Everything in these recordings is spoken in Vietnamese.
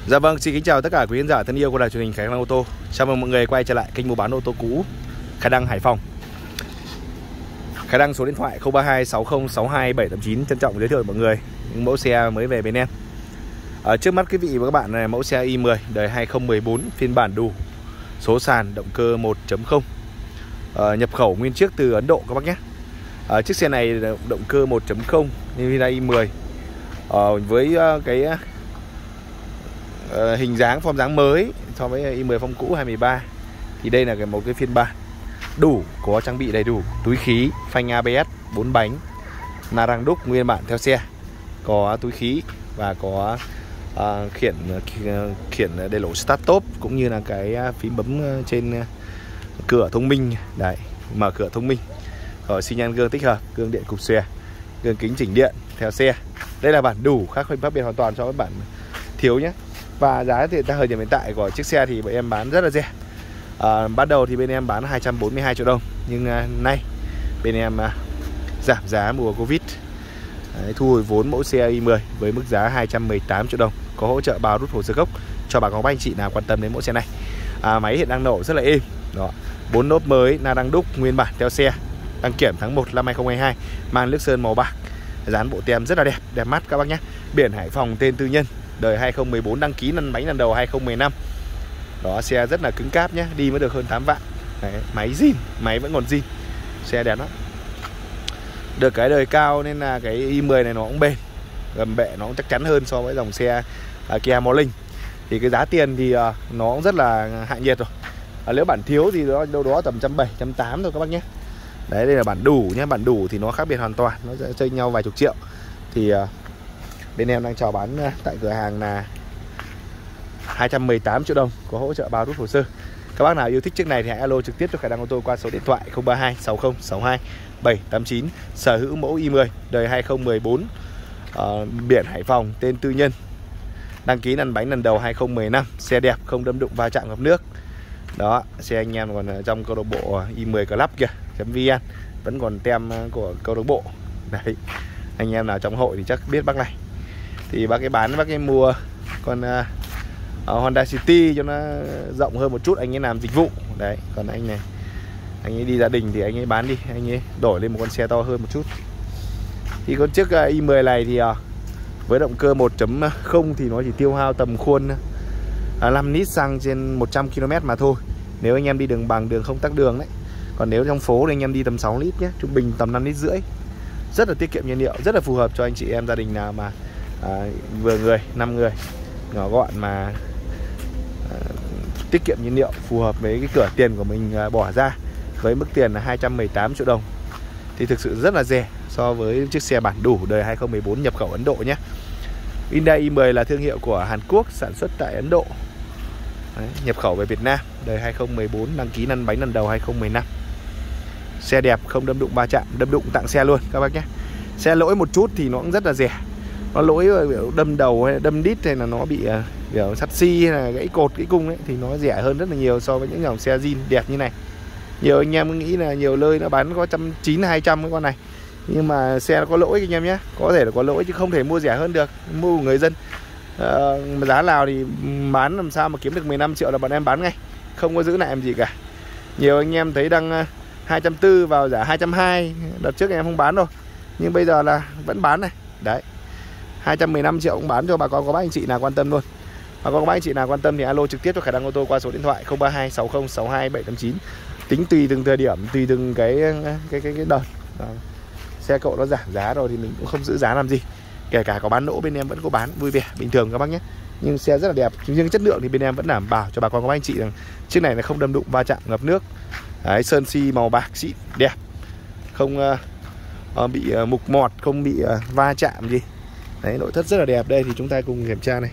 Dạ vâng, xin kính chào tất cả quý khán giả thân yêu của đài truyền hình Khải Đăng Ô Tô. Chào mừng mọi người quay trở lại kênh mua bán ô tô cũ Khải Đăng Hải Phòng. Khải Đăng số điện thoại 0326062789 trân trọng giới thiệu với mọi người những mẫu xe mới về bên em. Trước mắt quý vị và các bạn này mẫu xe i10 đời 2014 phiên bản đủ, số sàn, động cơ 1.0, nhập khẩu nguyên chiếc từ Ấn Độ các bác nhé. Chiếc xe này động cơ 1.0 Nvidia i10 với cái hình dáng form dáng mới so với i10 form cũ 2013 thì đây là một cái phiên bản đủ, có trang bị đầy đủ túi khí, phanh ABS 4 bánh, la răng đúc nguyên bản theo xe, có túi khí và có khiển để lỗ start stop cũng như là cái phím bấm trên cửa thông minh đấy, mở cửa thông minh, rồi xi nhan gương tích hợp, gương điện cụp xòe, gương kính chỉnh điện theo xe. Đây là bản đủ, khác biệt hoàn toàn so với bản thiếu nhé. Và giá thì thời điểm hiện tại của chiếc xe thì bọn em bán rất là rẻ. Ban đầu thì bên em bán 242 triệu đồng, nhưng nay bên em giảm giá mùa Covid, thu hồi vốn mẫu xe i10 với mức giá 218 triệu đồng, có hỗ trợ bao rút hồ sơ gốc cho bà con các anh chị nào quan tâm đến mẫu xe này. Máy hiện đang nổ rất là êm đó, 4 lốp mới, la răng đúc nguyên bản theo xe, đăng kiểm tháng 1 năm 2022, mang nước sơn màu bạc, dán bộ tem rất là đẹp, đẹp mắt các bác nhé. Biển Hải Phòng, tên tư nhân, đời 2014, đăng ký lăn bánh lần đầu 2015. Đó, xe rất là cứng cáp nhé, đi mới được hơn 8 vạn. Đấy, máy zin, máy vẫn còn zin, xe đẹp lắm. Được cái đời cao nên là cái i10 này nó cũng bền, gầm bệ nó cũng chắc chắn hơn so với dòng xe Kia Morning. Thì cái giá tiền thì nó cũng rất là hạ nhiệt rồi. Nếu bản thiếu thì nó đâu đó tầm 170, 180 thôi các bác nhé. Đấy, đây là bản đủ nhé, bản đủ thì nó khác biệt hoàn toàn, nó sẽ chênh nhau vài chục triệu. Thì bên em đang chào bán tại cửa hàng là 218 triệu đồng, có hỗ trợ bao rút hồ sơ. Các bác nào yêu thích chiếc này thì hãy alo trực tiếp cho Khải Đăng Ô Tô qua số điện thoại 0326062789, sở hữu mẫu i10 đời 2014, biển Hải Phòng, tên tư nhân, đăng ký lăn bánh lần đầu 2015, xe đẹp, không đâm đụng va chạm ngập nước. Đó, xe anh em còn trong câu lạc bộ i10 Club kìa, .vn, vẫn còn tem của câu lạc bộ. Đấy, anh em nào trong hội thì chắc biết bác này. Thì bác ấy bán, bác ấy mua con Honda City cho nó rộng hơn một chút, anh ấy làm dịch vụ. Đấy, còn anh này, anh ấy đi gia đình thì anh ấy bán đi, anh ấy đổi lên một con xe to hơn một chút. Thì con chiếc i10 này thì với động cơ 1.0 thì nó chỉ tiêu hao tầm khuôn 5 lít xăng trên 100 km mà thôi, nếu anh em đi đường bằng, đường không tắc đường đấy. Còn nếu trong phố thì anh em đi tầm 6 lít nhé, trung bình tầm 5 lít rưỡi. Rất là tiết kiệm nhiên liệu, rất là phù hợp cho anh chị em gia đình nào mà vừa người, 5 người, nhỏ gọn mà tiết kiệm nhiên liệu, phù hợp với cái cửa tiền của mình bỏ ra. Với mức tiền là 218 triệu đồng thì thực sự rất là rẻ so với chiếc xe bản đủ đời 2014 nhập khẩu Ấn Độ nhé. Hyundai i10 là thương hiệu của Hàn Quốc, sản xuất tại Ấn Độ. Đấy, nhập khẩu về Việt Nam, đời 2014, đăng ký lăn bánh lần đầu 2015. Xe đẹp, không đâm đụng va chạm, đâm đụng tặng xe luôn các bác nhé. Xe lỗi một chút thì nó cũng rất là rẻ. Nó lỗi đâm đầu hay đâm đít hay là nó bị kiểu sắt xi hay là gãy cột, gãy cung ấy, thì nó rẻ hơn rất là nhiều so với những dòng xe zin đẹp như này. Nhiều anh em nghĩ là nhiều nơi nó bán có 190, 200 cái con này, nhưng mà xe nó có lỗi anh em nhé, có thể là có lỗi chứ không thể mua rẻ hơn được. Mua của người dân giá nào thì bán, làm sao mà kiếm được 15 triệu là bọn em bán ngay, không có giữ lại làm gì cả. Nhiều anh em thấy đăng 240 vào giá 220, đợt trước em không bán đâu, nhưng bây giờ là vẫn bán này. Đấy, 215 triệu cũng bán cho bà con có bác anh chị nào quan tâm luôn. Bà con có bác anh chị nào quan tâm thì alo trực tiếp cho Khải Đăng Ô Tô qua số điện thoại 0326062789. Tính tùy từng thời điểm, tùy từng cái đợt. Đó. Xe cậu nó giảm giá rồi thì mình cũng không giữ giá làm gì. Kể cả có bán lỗ bên em vẫn có bán vui vẻ bình thường các bác nhé. Nhưng xe rất là đẹp, nhưng chất lượng thì bên em vẫn đảm bảo cho bà con các anh chị rằng chiếc này là không đâm đụng va chạm ngập nước. Đấy, sơn xi màu bạc xịn đẹp, không bị mục mọt, không bị va chạm gì. Đấy, nội thất rất là đẹp. Đây thì chúng ta cùng kiểm tra này.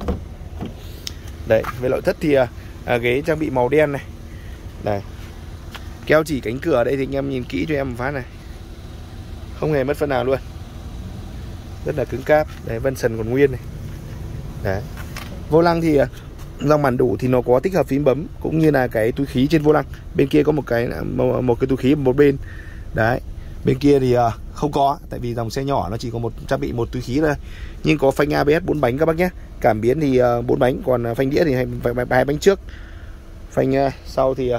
Đấy, về nội thất thì ghế trang bị màu đen này. Đây, keo chỉ cánh cửa ở đây thì anh em nhìn kỹ cho em một phát này, không hề mất phần nào luôn, rất là cứng cáp. Đấy, vân sần còn nguyên này. Đấy, vô lăng thì dòng bản đủ thì nó có tích hợp phím bấm cũng như là cái túi khí trên vô lăng. Bên kia có một cái túi khí một bên. Đấy, bên kia thì không có, tại vì dòng xe nhỏ nó chỉ có trang bị một túi khí thôi. Nhưng có phanh ABS 4 bánh các bác nhé, Cảm biến thì 4 bánh, còn phanh đĩa thì hai bánh trước. Phanh sau thì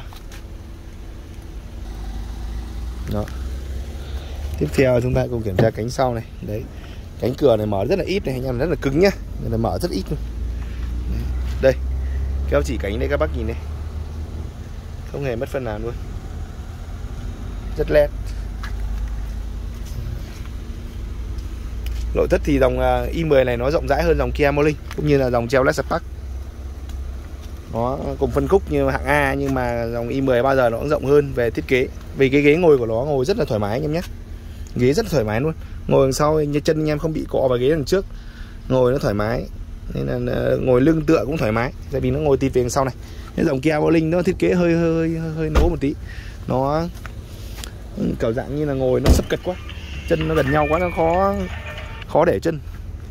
đó. Tiếp theo chúng ta cùng kiểm tra cánh sau này. Đấy, cánh cửa này mở rất là ít này anh em, rất là cứng nhá, nên là mở rất ít luôn. Đây, keo chỉ cánh đây các bác nhìn này, không hề mất phân nào luôn, rất led. Nội thất thì dòng i10 này nó rộng rãi hơn dòng Kia Morning cũng như là dòng Chevrolet Spark. Nó cùng phân khúc như hạng A, nhưng mà dòng i10 bao giờ nó cũng rộng hơn về thiết kế. Vì cái ghế ngồi của nó ngồi rất là thoải mái anh em nhé. Ghế rất là thoải mái luôn. Ngồi đằng sau như chân anh em không bị cọ vào ghế đằng trước, ngồi nó thoải mái. Nên là ngồi lưng tựa cũng thoải mái, tại vì nó ngồi tịt về đằng sau này. Cái dòng Kia Morning nó thiết kế hơi nố một tí. Nó kiểu dạng như là ngồi nó sấp cật quá, chân nó gần nhau quá, nó khó để chân.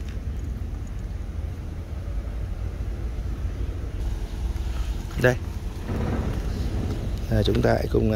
Đây, chúng ta hãy cùng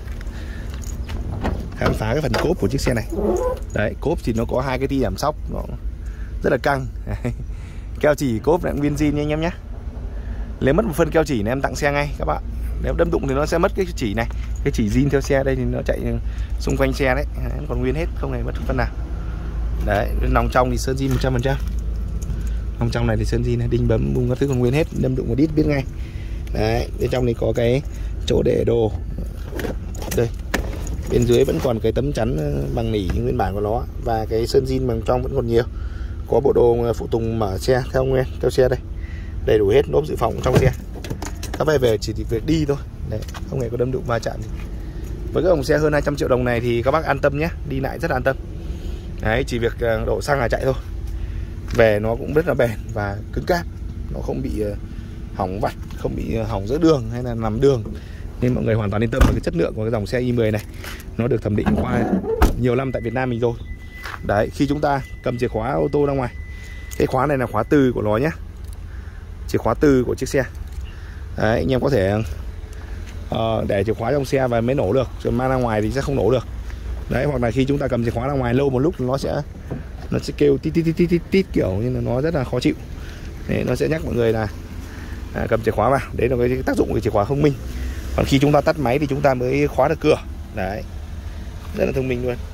khám phá cái phần cốp của chiếc xe này. Đấy, cốp thì nó có hai cái ti giảm sóc, nó rất là căng. Keo chỉ cốp lại nguyên zin nha anh em nhé. Nếu mất một phân keo chỉ này em tặng xe ngay các bạn. Nếu đâm đụng thì nó sẽ mất cái chỉ này, cái chỉ zin theo xe đây thì nó chạy xung quanh xe đấy, còn nguyên hết, không hề mất phân nào. Đấy, nòng trong thì sơn zin 100%. Nòng trong này thì sơn zin này, đinh bấm bung các thứ còn nguyên hết, đâm đụng một đít biết ngay. Đấy, bên trong thì có cái chỗ để đồ. Đây, bên dưới vẫn còn cái tấm chắn bằng nỉ nguyên bản của nó, và cái sơn zin bằng trong vẫn còn nhiều. Có bộ đồ phụ tùng mở xe theo nguyên theo xe đây, đầy đủ hết, lốp dự phòng trong xe. Các bạn về chỉ việc đi thôi. Đấy, không hề có đâm đụng va chạm gì. Với cái dòng xe hơn 200 triệu đồng này thì các bác an tâm nhé, đi lại rất là an tâm. Đấy, chỉ việc đổ xăng là chạy thôi. Về nó cũng rất là bền và cứng cáp, nó không bị hỏng vặt, không bị hỏng giữa đường hay là nằm đường. Nên mọi người hoàn toàn yên tâm về cái chất lượng của cái dòng xe i10 này. Nó được thẩm định qua nhiều năm tại Việt Nam mình rồi. Đấy, khi chúng ta cầm chìa khóa ô tô ra ngoài, cái khóa này là khóa từ của nó nhé, chìa khóa từ của chiếc xe. Đấy, anh em có thể để chìa khóa trong xe và mới nổ được, rồi mang ra ngoài thì sẽ không nổ được. Đấy, hoặc là khi chúng ta cầm chìa khóa ra ngoài lâu một lúc nó sẽ kêu tít tít tít tít tít, kiểu như là nó rất là khó chịu. Đấy, nó sẽ nhắc mọi người là cầm chìa khóa vào. Đấy là cái tác dụng của chìa khóa thông minh. Còn khi chúng ta tắt máy thì chúng ta mới khóa được cửa. Đấy, rất là thông minh luôn.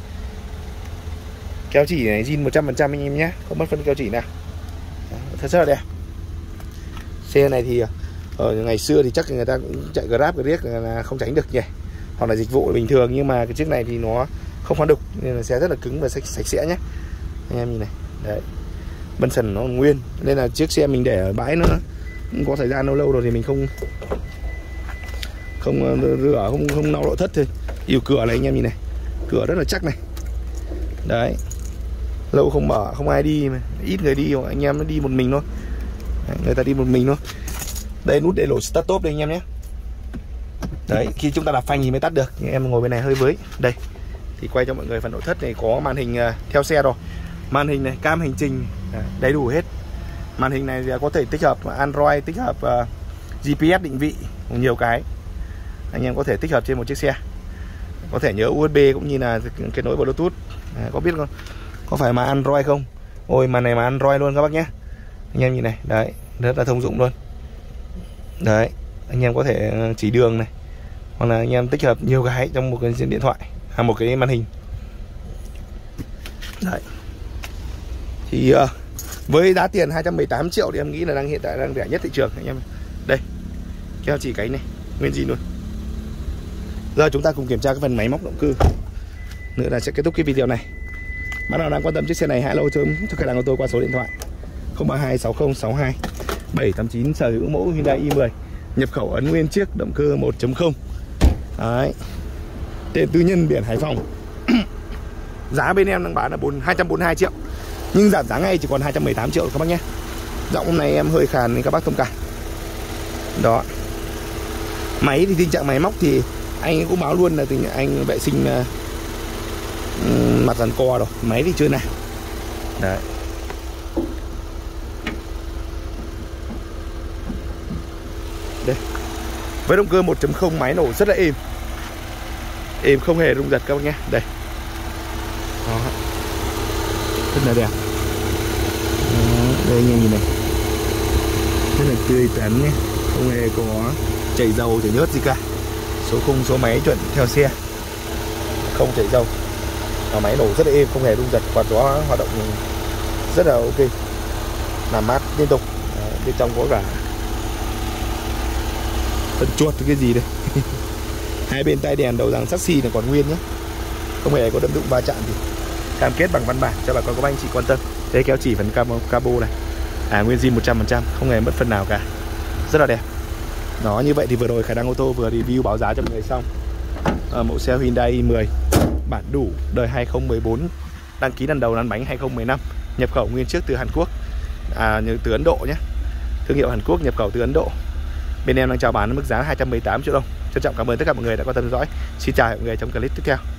Keo chỉ này zin 100% anh em nhé, không mất phân keo chỉ nào. Thật rất là đẹp. Xe này thì ở ngày xưa thì chắc người ta cũng chạy Grab là không tránh được nhỉ, hoặc là dịch vụ bình thường, nhưng mà cái chiếc này thì nó không khoan đục nên là xe rất là cứng và sạch sẽ nhé. Anh em nhìn này, đấy, bân sần nó nguyên, nên là chiếc xe mình để ở bãi nó có thời gian lâu rồi thì mình không rửa, không lau nội thất thôi. Yêu cửa này anh em nhìn này, cửa rất là chắc này. Đấy, lâu không mở, không ai đi mà, ít người đi, anh em nó đi một mình thôi. Đấy, người ta đi một mình thôi. Đây, nút để lỗ start top đây anh em nhé. Đấy, khi chúng ta đạp phanh thì mới tắt được. Nhưng em ngồi bên này hơi với. Đây, thì quay cho mọi người phần nội thất này, có màn hình theo xe rồi. Màn hình này, cam hành trình đầy đủ hết. Màn hình này có thể tích hợp Android, tích hợp GPS định vị, nhiều cái anh em có thể tích hợp trên một chiếc xe. Có thể nhớ USB cũng như là kết nối Bluetooth. Có biết không? Có phải mà Android không? Ôi, màn này mà Android luôn các bác nhé. Anh em nhìn này, đấy, rất là thông dụng luôn. Đấy, anh em có thể chỉ đường này, hoặc là anh em tích hợp nhiều cái trong một cái điện thoại, một cái màn hình. Đấy, thì với giá tiền 218 triệu thì em nghĩ là hiện tại đang rẻ nhất thị trường anh em. Đây, keo chỉ cánh này, nguyên zin luôn. Giờ chúng ta cùng kiểm tra cái phần máy móc động cơ nữa là sẽ kết thúc cái video này. Bạn nào đang quan tâm chiếc xe này hãy alo cho khách hàng của tôi qua số điện thoại 032 6062 789, sở hữu mẫu Hyundai i10 nhập khẩu ấn nguyên chiếc, động cơ 1.0. Đấy, tên tư nhân biển Hải Phòng. Giá bên em đang bán là 242 triệu, nhưng giảm giá ngay chỉ còn 218 triệu các bác nhé. Giọng hôm nay em hơi khàn nên các bác thông cảm. Đó, máy thì tình trạng máy móc thì anh cũng báo luôn là tình anh vệ sinh mặt dàn co rồi, máy thì chưa nào. Đấy, đây, với động cơ 1.0 máy nổ rất là êm, không hề rung giật các bác nhé. Đây, đó, rất là đẹp. Đây anh em nhìn này, rất là tươi tắn nhé, không hề có chảy dầu chảy nhớt gì cả. Số khung số máy chuẩn theo xe, không chảy dầu. Và máy nổ rất là êm, không hề rung giật, quạt gió hoạt động rất là ok, làm mát liên tục. Bên trong có cả phân chuột cái gì đây. Hai bên tay đèn đầu rằng chassis là còn nguyên nhé, không hề có đâm đụng va chạm gì. Cam kết bằng văn bản cho bà con các anh chị quan tâm. Đây kéo chỉ phần cabo này, nguyên zin 100%, không hề mất phần nào cả, rất là đẹp. Nó như vậy thì vừa rồi Khải Đăng Ô Tô vừa review báo giá cho mọi người xong mẫu xe Hyundai i10 bản đủ đời 2014, đăng ký lần đầu lăn bánh 2015, nhập khẩu nguyên chiếc từ Hàn Quốc, từ Ấn Độ nhé, thương hiệu Hàn Quốc, nhập khẩu từ Ấn Độ. Bên em đang chào bán mức giá 218 triệu đồng. Trân trọng cảm ơn tất cả mọi người đã quan tâm theo dõi. Xin chào mọi người trong clip tiếp theo.